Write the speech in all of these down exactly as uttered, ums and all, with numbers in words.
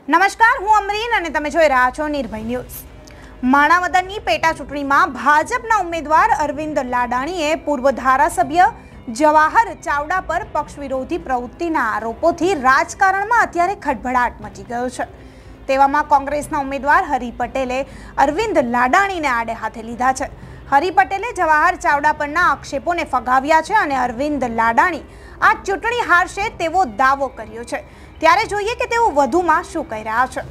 નમસ્કાર, હું અમરીન અને તમે જોઈ રહ્યા છો નિર્ભય ન્યૂઝ। માણાવદરની પેટા ચૂંટણીમાં ભાજપના ઉમેદવાર અરવિંદ લાડાણીએ પૂર્વ ધારાસભ્ય જવાહર ચાવડા પર પક્ષ વિરોધી પ્રવૃત્તિના આરોપોથી રાજકારણમાં અત્યારે ખળભળાટ મચી ગયો છે। તેવામાં કોંગ્રેસના ઉમેદવાર હરિ પટેલે અરવિંદ લાડાણીને આડે હાથે લીધા છે। હરિ પટેલે જવાહર ચાવડા પરના આક્ષેપોને ફગાવ્યા છે અને અરવિંદ લાડાણી આ ચૂંટણી હારશે તેવો દાવો કર્યો છે। ત્યારે જોઈએ કે તેઓ વધુમાં શું કહી રહ્યા છે।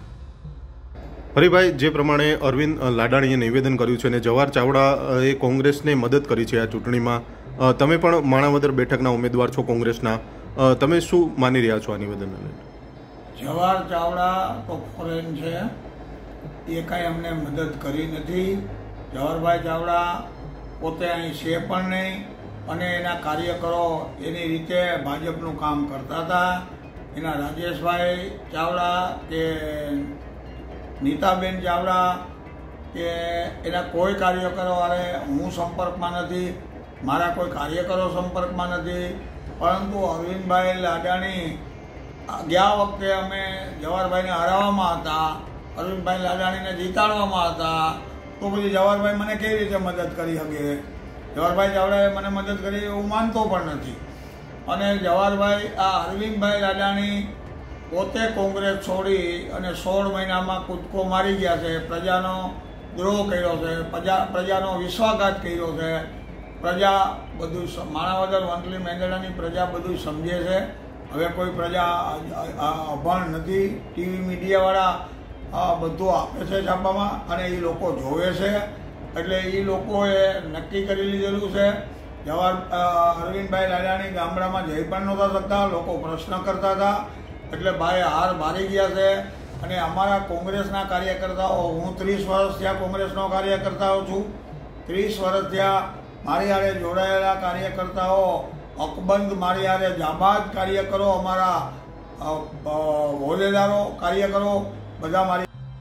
હરિભાઈ, જે પ્રમાણે અરવિંદ લાડાણીએ નિવેદન કર્યું છે અને જવાહર ચાવડાએ કોંગ્રેસને મદદ કરી છે આ ચૂંટણીમાં, તમે પણ માણાવદર બેઠકના ઉમેદવાર છો કોંગ્રેસના, તમે શું માની રહ્યા છો આ નિવેદનને લઈને? જવાહર ચાવડા તો ફોરેન છે, એ કાંઈ અમને મદદ કરી નથી। જવાહરભાઈ ચાવડા પોતે અહીં છે પણ નહીં અને એના કાર્યકરો એની રીતે ભાજપનું કામ કરતા હતા। એના રાજેશભાઈ ચાવડા કે નીતાબેન ચાવડા કે એના કોઈ કાર્યકરો વાળે હું સંપર્કમાં નથી, મારા કોઈ કાર્યકરો સંપર્કમાં નથી। પરંતુ અરવિંદભાઈ લાડાણી ગયા વખતે અમે જવાહરભાઈને હરાવવામાં હતા, અરવિંદભાઈ લાડાણીને જીતાડવામાં હતા, તો પછી જવાહરભાઈ મને કેવી રીતે મદદ કરી શકે? જવાહરભાઈ ચાવડાએ મને મદદ કરી એવું માનતો પણ નથી। અને જવાહરભાઈ આ અરવિંદભાઈ લાડાણી પોતે કોંગ્રેસ છોડી અને સોળ મહિનામાં કૂદકો મારી ગયા છે, પ્રજાનો દ્રોહ કર્યો છે, પ્રજા પ્રજાનો વિશ્વાસઘાત કર્યો છે। પ્રજા બધું માણાવદર વંથલી મેંદરડાની પ્રજા બધું સમજે છે। હવે કોઈ પ્રજા અભણ નથી, ટીવી મીડિયાવાળા બધું આપે છે છાપામાં અને એ લોકો જોવે છે, એટલે એ લોકોએ નક્કી કરી લીધેલું છે। જવાહર અરવિંદભાઈ લાડાણી ગામડામાં જઈ પણ નહોતા શકતા, લોકો પ્રશ્ન કરતા હતા, એટલે ભાઈ હાર મારી ગયા છે। અને અમારા કોંગ્રેસના કાર્યકર્તાઓ, હું ત્રીસ વર્ષ થયા કોંગ્રેસનો કાર્યકર્તાઓ છું, ત્રીસ વર્ષ થયા મારી હારે જોડાયેલા કાર્યકર્તાઓ, અકબંધ મારી હારે જાબાદ કાર્યકરો, અમારા હોદ્દેદારો કાર્યકરો બધા મારી।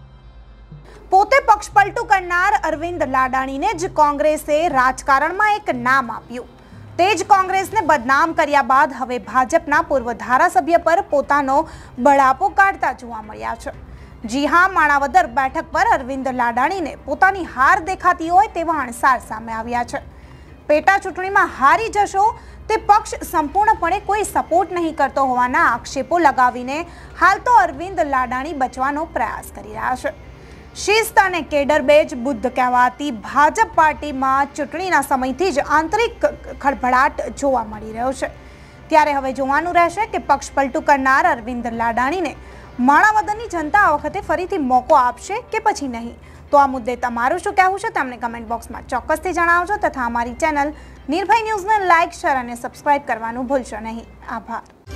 પોતે પક્ષપલટુ કરનાર અરવિંદ લાડાણીને જ કોંગ્રેસે રાજકારણમાં એક નામ આપ્યું। તે જ કોંગ્રેસને બદનામ કર્યા બાદ હવે ભાજપના પૂર્વ ધારાસભ્ય પર પોતાનો બળાપો કાઢતા જોવા મળ્યા છે। જી હા, માણાવદર બેઠક પર અરવિંદ લાડાણીને પોતાની હાર દેખાતી હોય તેવા અણસાર સામે આવ્યા છે। પેટા ચૂંટણીમાં હારી જશો તે પક્ષ સંપૂર્ણપણે કોઈ સપોર્ટ નહીં કરતો હોવાના આક્ષેપો લગાવીને હાલ તો અરવિંદ લાડાણી બચવાનો પ્રયાસ કરી રહ્યા છે। શિસ્ત અને કેડરબેજ બુદ્ધ કહેવાતી ભાજપ પાર્ટીમાં ચૂંટણીના સમયથી જ આંતરિક ખળભળાટ જોવા મળી રહ્યો છે। ત્યારે હવે જોવાનું રહેશે કે પક્ષપલટુ કરનાર અરવિંદ લાડાણીને માણાવદરની જનતા આ વખતે ફરીથી મોકો આપશે કે પછી નહીં। તો આ મુદ્દે તમારું શું કહેવું છે તમને કમેન્ટ બોક્સમાં ચોક્કસથી જણાવજો તથા અમારી ચેનલ નિર્ભય ન્યૂઝને લાઇક, શેર અને સબસ્ક્રાઇબ કરવાનું ભૂલશો નહીં। આભાર।